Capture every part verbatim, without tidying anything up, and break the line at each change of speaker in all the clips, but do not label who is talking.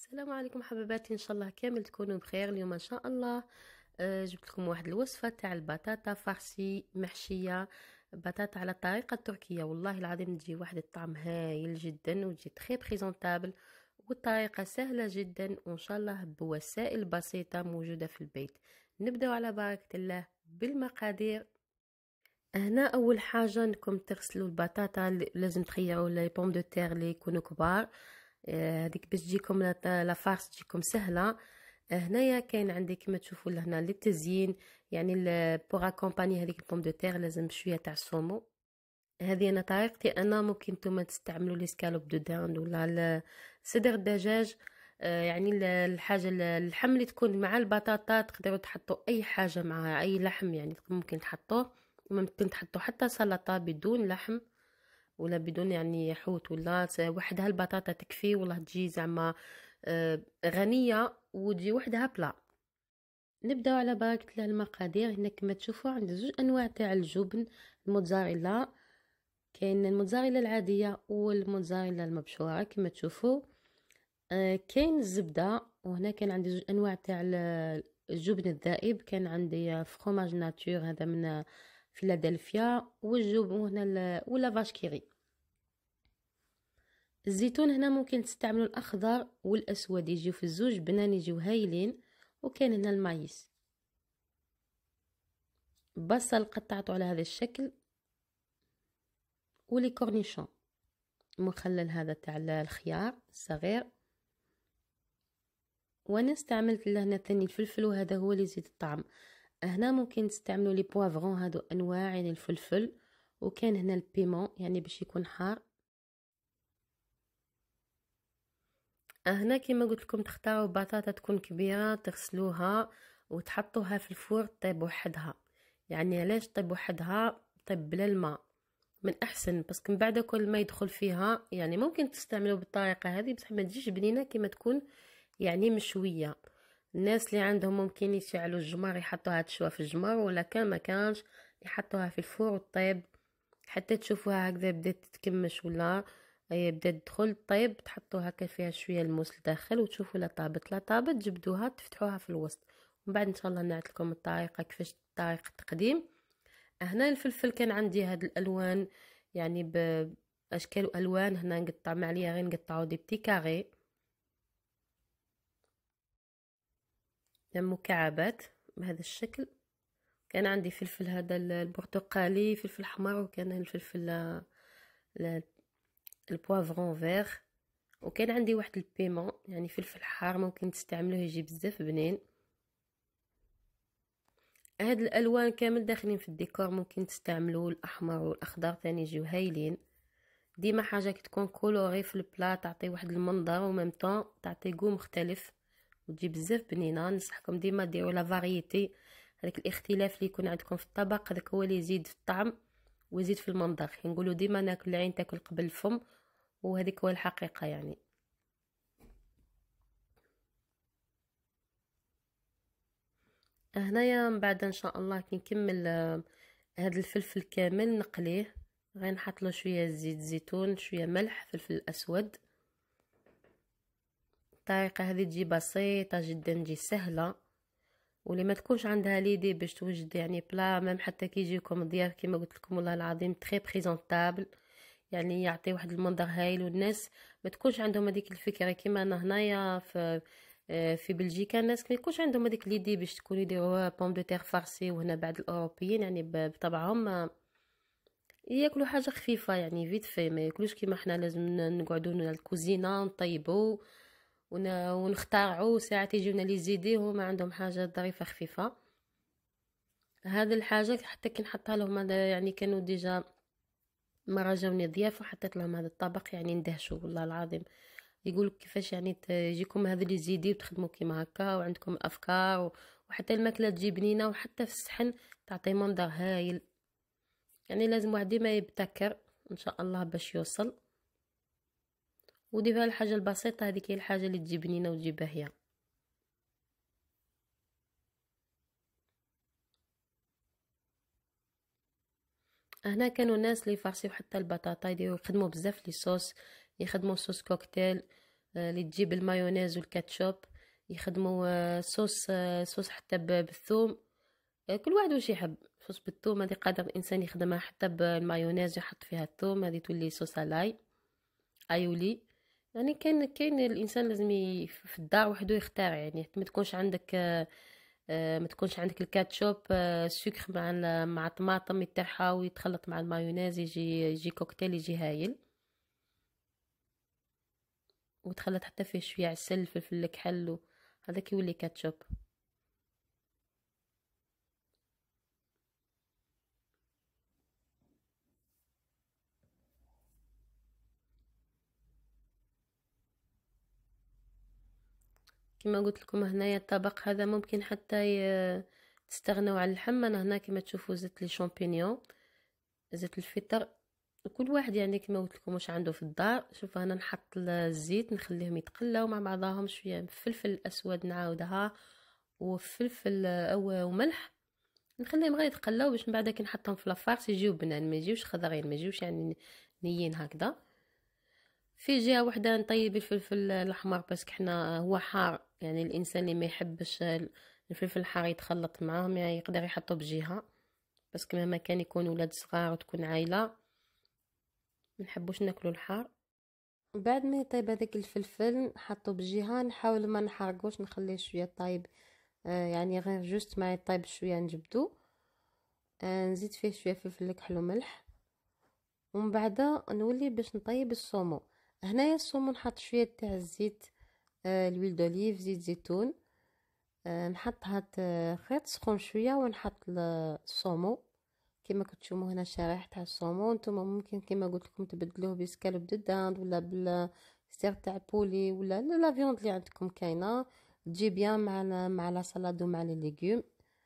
السلام عليكم حبيباتي، ان شاء الله كامل تكونوا بخير. اليوم ان شاء الله آه، جبت لكم واحد الوصفه تاع البطاطا فارسي محشيه بطاطا على الطريقه التركيه. والله العظيم تجي واحد الطعم هايل جدا وتجي تري بريزونطابل، والطريقه سهله جدا وان شاء الله بوسائل بسيطه موجوده في البيت. نبداو على بركه الله بالمقادير. هنا اول حاجه انكم تغسلوا البطاطا، لازم تخيروا لي بوم دو تير اللي يكونوا كبار. آه، هذيك باش تجيكم لا فارس تجيكم سهله. آه، هنايا كاين عندي كما تشوفوا لهنا للتزيين، يعني بوغ اكومباني هذيك البوم دو تير لازم شويه تاع الصومو. هذه انا طريقتي انا، ممكن نتوما تستعملوا لي سكالوب دو داند ولا صدر الدجاج. آه، يعني الحاجه اللحم اللي تكون مع البطاطا تقدروا تحطوا اي حاجه مع اي لحم، يعني ممكن تحطوه. ممكن تحطوا حتى سلطه بدون لحم ولا بدون يعني حوت، ولا وحدها البطاطا تكفي والله تجي زعما آه، غنيه وتجي وحدها بلا. نبداو على بركه الله. المقادير هنا كما تشوفوا عندي زوج انواع تاع الجبن. الموتزاريلا، كاين الموتزاريلا العاديه والموتزاريلا المبشوره كما تشوفوا. آه، كاين الزبده، وهنا كان عندي زوج انواع تاع الجبن الذائب. كان عندي فروماج ناتور هذا من فيلادلفيا، والجبن هنا ولا فاشكيري. الزيتون هنا ممكن تستعملوا الاخضر والاسود، يجيو في الزوج بنان يجيو هايلين. وكاين هنا المايس. بصل قطعته على هذا الشكل، ولي كورنيشون مخلل هذا تاع الخيار الصغير. وانا استعملت لهنا ثاني الفلفل، وهذا هو اللي يزيد الطعم. هنا ممكن تستعملوا لي بوافرون، هادو انواع يعني الفلفل. وكان هنا البيمون يعني باش يكون حار. هنا كما قلت لكم تختاروا بطاطا تكون كبيره، تغسلوها وتحطوها في الفور طيب وحدها. يعني علاش طيب وحدها؟ طيب بلا الماء من احسن، بس من بعد كل ما يدخل فيها. يعني ممكن تستعملوا بالطريقه هذه بصح ما تجيش بنينه كما تكون يعني مشويه. الناس اللي عندهم ممكن يشعلوا الجمر يحطوها تشوى في الجمر، ولا كان ما كانش يحطوها في الفور وطيب حتى تشوفوها هكذا بدات تتكمش، ولا هي بدات تدخل طيب تحطوها هكا فيها شويه الموس لداخل وتشوفوا لا طابت لا طابت تجبدوها تفتحوها في الوسط. ومن بعد ان شاء الله نعت لكم الطريقه كيفاش طريقه التقديم. هنا الفلفل كان عندي هاد الالوان يعني باشكال والوان. هنا نقطع معليا غير نقطعو دي بتي كاري مكعبات بهذا الشكل. كان عندي فلفل هذا البرتقالي، فلفل احمر، وكان الفلفل البوافرون فيغ، وكان عندي واحد البيمون يعني فلفل حار ممكن تستعملوه يجي بزاف بنين. هاد الالوان كامل داخلين في الديكور، ممكن تستعملوا الاحمر والاخضر ثاني يجيو هايلين. ديما حاجه كي تكون كولوري في البلا تعطي واحد المنظر وميم طون تعطي جو مختلف وتجي بزاف بنينه. ننصحكم ديما ديروا لا فاريتي، هذاك الاختلاف اللي يكون عندكم في الطبق هذاك هو اللي يزيد في الطعم ويزيد في المنظر. نقولوا ديما ناكل العين تاكل قبل الفم، وهذيك هو الحقيقه يعني. هنايا من بعد ان شاء الله كي نكمل هذا الفلفل كامل نقليه، غير نحط له شويه زيت زيتون، شويه ملح، فلفل اسود. الطريقه هذه تجي بسيطه جدا، تجي سهله، واللي ما تكونش عندها ليدي باش توجد يعني بلا ميم حتى كي يجيكم ضياف كما قلت لكم والله العظيم تري بريزونطابل، يعني يعطي واحد المنظر هايل. والناس ما تكونش عندهم هذيك الفكره كيما انا هنايا في في بلجيكا، الناس ما يكونش عندهم هذيك ليدي باش تكون يديروا بوم دو تير فارسي. وهنا بعد الاوروبيين يعني بطبعهم ياكلوا حاجه خفيفه يعني فيت في، ما ياكلوش كيما احنا لازم نقعدوا الكوزينه نطيبوا ونخترعوا ساعات يجيونا لي زيدي وما عندهم حاجه ظريفه خفيفه. هذه الحاجه حتى كي نحطها لهم هذا يعني كانوا ديجا مرة جاوني ضياف وحطيت لهم هذا الطبق يعني ندهشوا والله العظيم. يقولوا كيفاش يعني تجيكم هذا اللي زيدي وتخدموا كيما هكا وعندكم الافكار، وحتى الماكله تجي بنينه وحتى في الصحن تعطي منظر هايل. يعني لازم واحد ديما يبتكر ان شاء الله باش يوصل. ودي الحاجه البسيطه هذيك هي الحاجه اللي تجي بنينه وتجي باهيه. هنا كانوا ناس اللي يفرسيو حتى البطاطا يديروا يخدموا بزاف لي صوص، يخدموا صوص كوكتيل آه، اللي تجيب المايونيز والكاتشوب، يخدموا آه، صوص آه، صوص حتى ب- بالثوم. آه، كل واحد واش يحب. صوص بالثوم هذه قادر الانسان يخدمها حتى بالمايونيز، يحط فيها الثوم، هذه تولي صوص الاي ايولي. يعني كاين كاين الانسان لازم ي- في الدار وحده يختار، يعني ما تكونش عندك آه، آه، ما تكونش عندك الكاتشوب آه، سكر مع ال- مع الطماطم يترحى ويتخلط مع المايونيز، يجي يجي كوكتيل، يجي هايل. وتخلط حتى فيه شويه عسل، فلفل الكحل، هذاك يولي كاتشوب. كما قلت لكم هنايا الطبق هذا ممكن حتى ي... تستغنوا على اللحم. انا هنا كما تشوفوا زدت لي شامبينيون، زيت الفطر. كل واحد يعني كما قلت لكم واش عنده في الدار. شوف انا نحط الزيت نخليهم يتقلاو مع بعضهم، شويه فلفل اسود نعاودها، وفلفل او وملح، نخليهم غير يتقلاو باش من بعد كي نحطهم في لافارس يجيو بنان، ما يجيوش خضرين، ما يجيوش يعني نيين هكذا. في جهه واحده نطيب الفلفل الاحمر، بس حنا هو حار، يعني الانسان اللي ما يحبش الفلفل الحار يتخلط معاهم يعني يقدر يحطه بجهه. بس كما ما كان يكون ولاد صغار وتكون عائله ما نحبوش ناكلو الحار. بعد ما يطيب هذاك الفلفل نحطو بجهه، نحاول ما نحرقوش، نخليه شويه طيب آه يعني غير جوست ما يطيب شويه نجبدو. آه نزيد فيه شويه فلفل كحل وملح، ومن بعد نولي باش نطيب الصومو. هنايا الصومو نحط شويه تاع الزيت، آه الويل دوليف، زيت زيتون. آه نحطها خيط سخون شويه ونحط الصومو كما كتشوفوا هنا شرايح تاع الصومو. نتوما ممكن كما قلت لكم تبدلوه بسكالوب دو داند ولا بالستير تاع بولي ولا لا فيوند اللي عندكم كاينه، تجي بيان مع مع لا سالاد ومع لي ليغوم.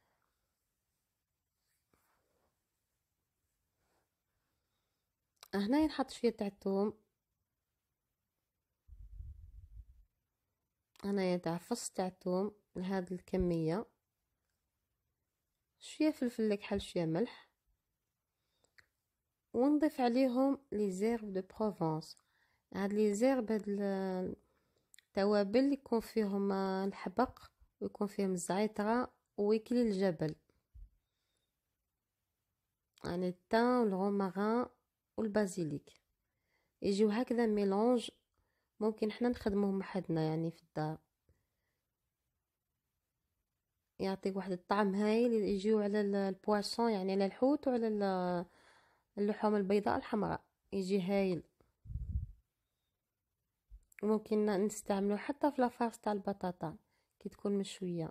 هنا نحط شويه تاع الثوم، هنايا تاع فص تاع الثوم لهاد الكميه، شويه فلفل الكحل، شويه ملح، ونضيف عليهم لي زيرب دو بروفونس. هاد لي زيرب هاد التوابل يكون فيهم الحبق ويكون فيهم الزعتره ويكلي الجبل، يعني الثان والغوماران والبازيليك، يجيو هكذا ميلونج. ممكن احنا نخدموهم وحدنا يعني في الدار، يعطيك واحد الطعم هايل، يجيو على البواسون يعني على الحوت وعلى اللحوم البيضاء الحمراء، يجي هايل. ممكن نستعملوه حتى في لافارس تاع البطاطا كي تكون مشويه.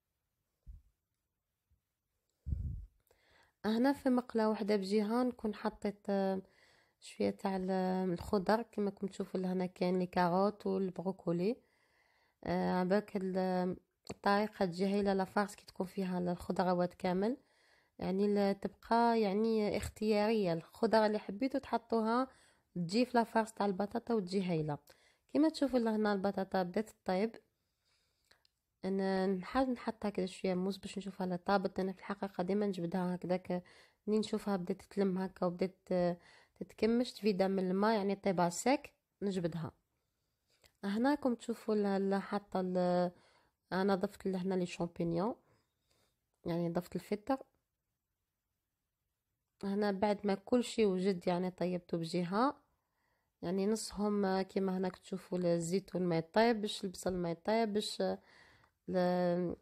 هنا في مقله واحده بجهه نكون حطيت شويه تاع الخضر كما كنتم تشوفوا لهنا، كاين لي كاروت والبروكولي. آه باك الطريقه تجي هايله لافارس كي تكون فيها الخضروات كامل، يعني تبقى يعني اختياريه، الخضره اللي حبيتو تحطوها تجي في لافارس تاع البطاطا وتجي هايله. كما تشوفوا لهنا البطاطا بدات تطيب، انا نحاول نحط هكذا شويه موس باش نشوفها لا طابت. انا في الحقيقه ديما نجبدها هكذاك منين نشوفها بدات تتلم هكا وبدات تتكمش تفيدا من الماء يعني طيبها ساك نجبدها. هنا كم تشوفوا ل- حاطه ل- انا ضفت لهنا لي شامبينيون، يعني ضفت الفلفل. هنا بعد ما كل شيء وجد يعني طيبته بجهه، يعني نصهم كيما هناك تشوفوا الزيتون ما يطيبش، البصل ما يطيبش، ل-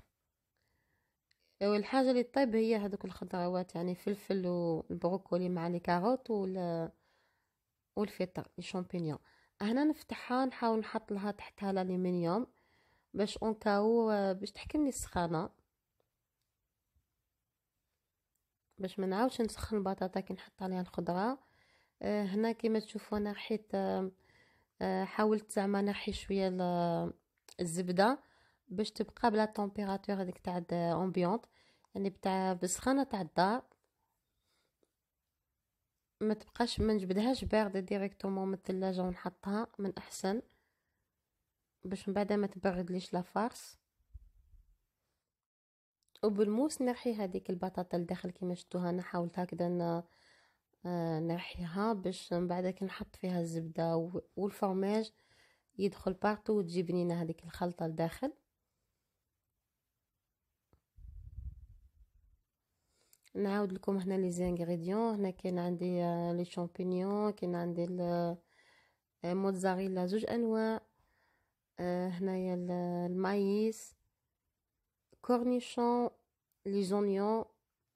والحاجه اللي طيب هي هذوك الخضروات، يعني فلفل والبروكولي مع لي كاروت وال والفلفل الشامبينيون. هنا نفتحها نحاول نحط لها تحتها الالومنيوم باش اون كاو باش تحكمني السخانه، باش ما نعاودش نسخن البطاطا كي نحط عليها الخضره. آه هنا كما تشوفوا انا حيت آه آه حاولت زعما نحي شويه الزبده باش تبقى بلا طومبيراتور هذيك تاع امبيونط، يعني بتاع بسخانه تاع الدار، ما تبقاش ما نجبدهاش بارده ديريكتومون من الثلاجه ونحطها من احسن باش من بعد ما تبردليش لا فارس. وبالموس نرحي هذيك البطاطا الداخل كيما شفتوها، انا حاولت هكذا ن- آه، نرحيها باش من بعد كي نحط فيها الزبده و- والفرماج يدخل بارتو وتجي بنينه هذيك الخلطه لداخل. نعاود لكم هنا لي زانغريديون. هنا كاين عندي لي شامبينيون، كاين عندي الموتزاريلا زوج انواع، هنايا المايس، كورنيشون، لي زونيون،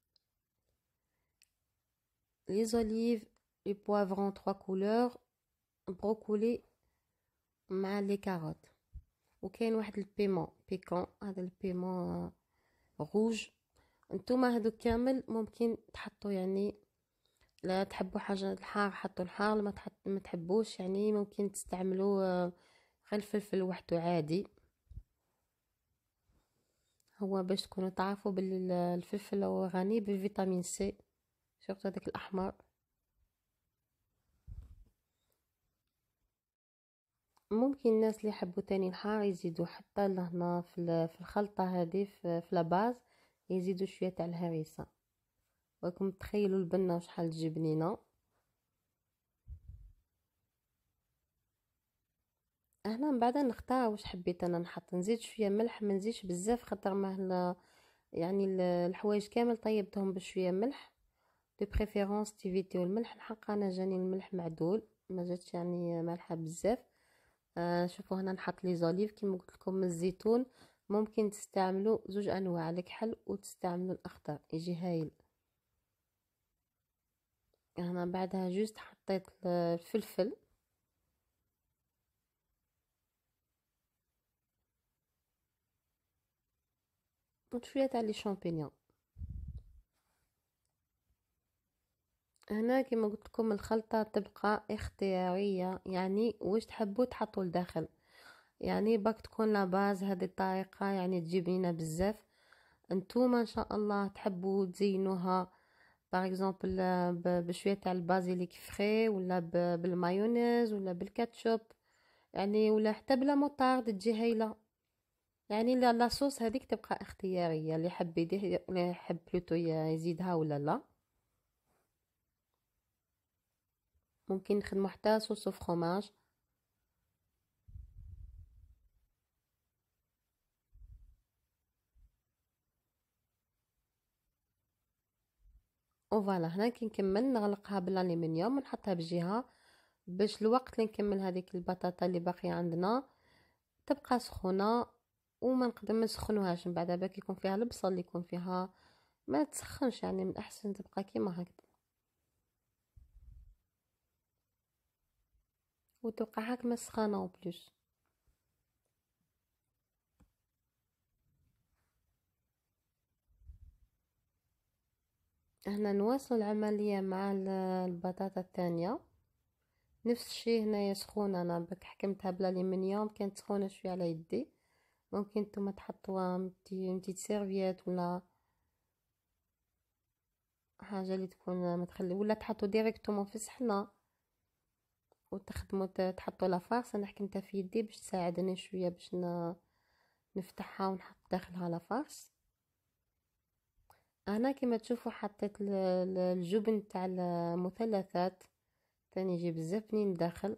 لي زوليف، لي بوافرون trois couleurs، بروكولي مع لي كاروت. وكاين واحد البيمون بيكون، هذا البيمون روج. انتوما هادو كامل ممكن تحطوا، يعني لا تحبوا حاجه الحار حطوا الحار، ما تحط ما تحبوش يعني ممكن تستعملوا غير الفلفل وحده عادي. هو باش تكونوا تعرفوا باللي الفلفل هو غني بفيتامين سي، شوفوا هذاك الاحمر. ممكن الناس اللي يحبوا تاني الحار يزيدوا حتى لهنا في في الخلطه هذه في, في لاباز يزيدوا شويه تاع الهريسه. راكم تخيلوا البنه وشحال تجي بنينه. هنا من بعد نختار واش حبيت انا نحط، نزيد شويه ملح ما نزيدش بزاف خاطر ما يعني الحوايج كامل طيبتهم بشويه ملح. دو بريفيرونس تيفيتيو الملح، الحق انا جاني الملح معدول ما جاتش يعني مالحه بزاف. آه شوفوا هنا نحط لي زوليف كيما قلت لكم من الزيتون. ممكن تستعملوا زوج انواع الكحل وتستعملوا الاخضر يجي هايل. هنا بعدها جوست حطيت الفلفل وشويه تاع لي شامبينيون. هنا كما قلت لكم الخلطه تبقى اختياريه، يعني واش تحبوا تحطوا لداخل، يعني باك تكون لا باز هذه الطريقه يعني تجيب لنا بزاف. انتوما ان شاء الله تحبوا تزينوها باغ اكزومبل بشويه تاع البازيليك فري ولا بالمايونيز ولا بالكاتشوب، يعني ولا حتى بلا موطارد تجي هايله. يعني لا لاصوص هذيك تبقى اختياريه، اللي يحب يديه اللي يحب بلوتو يزيدها ولا لا. ممكن نخدموا حتى صوص فروماج. وفوالا هنا كي نكمل نغلقها بالالومنيوم ونحطها بجهه باش الوقت اللي نكمل هذيك البطاطا اللي باقيه عندنا تبقى سخونه، وما نقدر ما نسخنوهاش من بعد باك يكون فيها البصل اللي يكون فيها ما تسخنش، يعني من احسن تبقى كيما هكذا وتبقى حاكمه سخانه وبلوس. هنا نواصل العمليه مع البطاطا الثانيه. نفس الشيء هنايا سخونه، انا بك حكمتها بالالومنيوم كانت سخونه شويه على يدي. ممكن نتوما تحطوها متي سيرفيات ولا حاجه اللي تكون ما تخلي، ولا تحطوا ديريكتومون في الصحنه وتخدموا تحطوا لا فارس. انا حكمتها في يدي باش تساعدني شويه باش نفتحها ونحط داخلها لا فارس. هنا كما تشوفوا حطيت الجبن تاع المثلثات تاني يجي بزاف بنين داخل،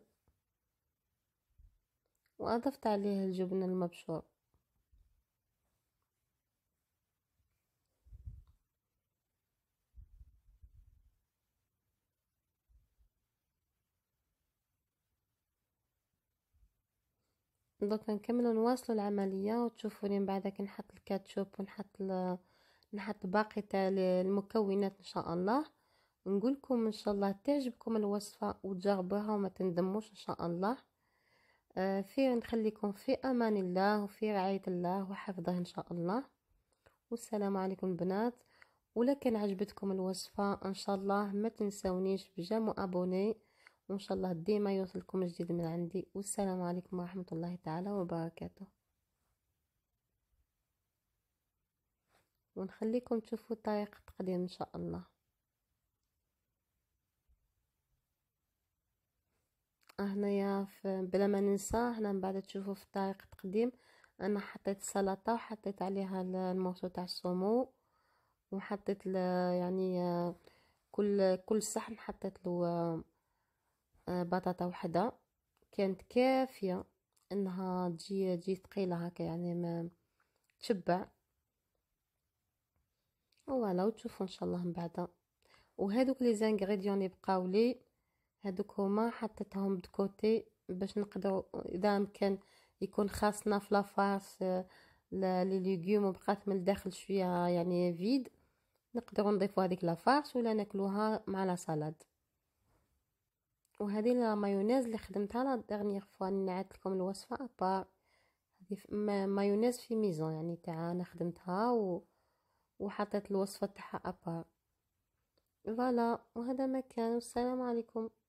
واضفت عليه الجبن المبشور. دوك نكملوا نواصلوا العمليه وتشوفوني من بعد كي نحط الكاتشوب ونحط ال... نحط باقي تاع المكونات ان شاء الله. نقول لكم ان شاء الله تعجبكم الوصفه وتجربوها وما تندموش ان شاء الله. آه في نخليكم في امان الله وفي رعايه الله وحفظه ان شاء الله. والسلام عليكم بنات. ولا كان عجبتكم الوصفه ان شاء الله ما تنسونيش بجا ابوني، وان شاء الله ديما يوصلكم جديد من عندي. والسلام عليكم ورحمه الله تعالى وبركاته. ونخليكم تشوفوا طريقه تقديم ان شاء الله. هنايا بلا ما ننسى هنا من بعد تشوفوا في طريقه تقديم انا حطيت السلطه وحطيت عليها المورسو تاع السومو، وحطيت يعني كل كل صحن حطيت له بطاطا وحده كانت كافيه. انها تجي تجي ثقيله هكا، يعني ما تشبع. فوالا وتشوفوا ان شاء الله من بعد. وهذوك لي زانغريديون اللي بقاو لي، هذوك هما حطيتهم بكوتي باش نقدروا اذا امكن يكون خاصنا في لافاس لي ليغوم وبقات من الداخل شويه يعني فيد، نقدروا نضيفوا هذيك لافاس ولا ناكلوها مع لا سالاد. وهذه لا مايونيز اللي خدمتها لا ديرنيير فوا نعت لكم الوصفه ابار، هذه مايونيز في ميزون يعني تاع انا خدمتها و... وحطيت الوصفه تاعها ابار. فوالا وهذا ما كان، والسلام عليكم.